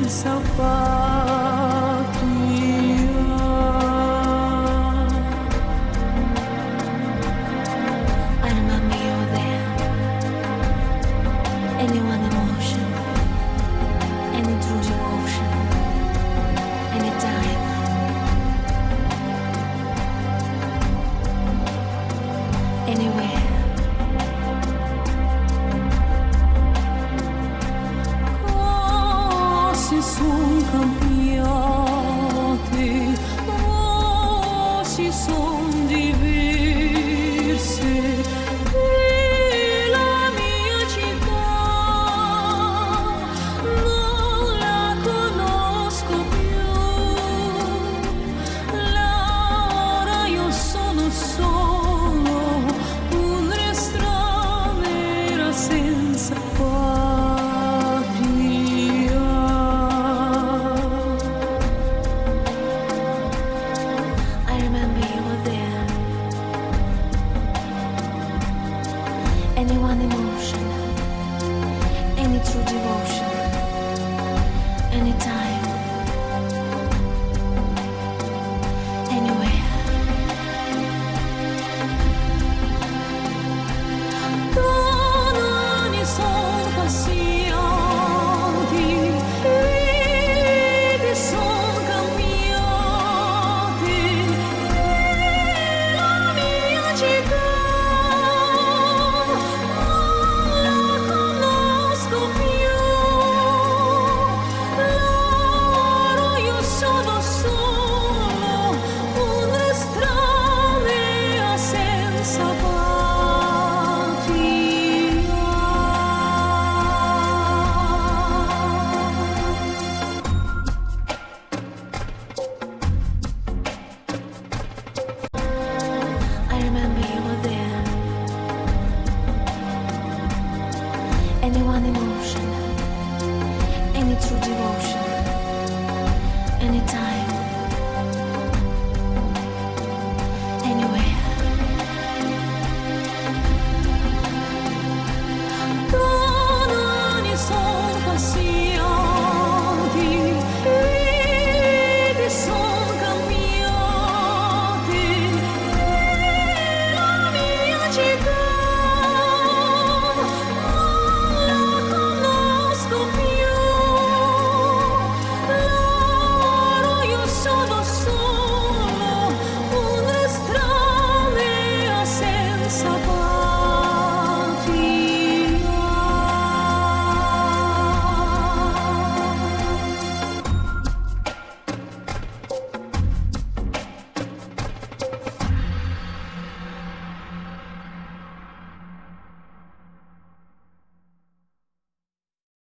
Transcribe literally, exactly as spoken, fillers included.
senza patria. I remember you were there. Any one emotion, any true devotion, any time, anywhere. Cose son cambiate, cose son diverse, e la mia città non la conosco più. Ora io sono solo una straniera senza patria. I remember you were there. Any one emotion, any true devotion, any time, anywhere. Anni son passati, vite son cambiate, e la mia città non la conosco più. Ora io sono solo una estranea senza I remember you were there. Any one emotion, any true devotion, any time,